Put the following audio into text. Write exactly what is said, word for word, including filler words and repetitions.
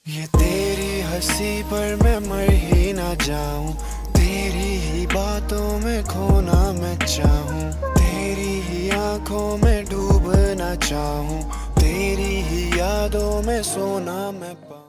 ये तेरी हंसी पर मैं मर ही ना जाऊं, तेरी ही बातों में खोना मैं चाहूं, तेरी ही आंखों में डूबना चाहूं, तेरी ही यादों में सोना मैं पाऊं।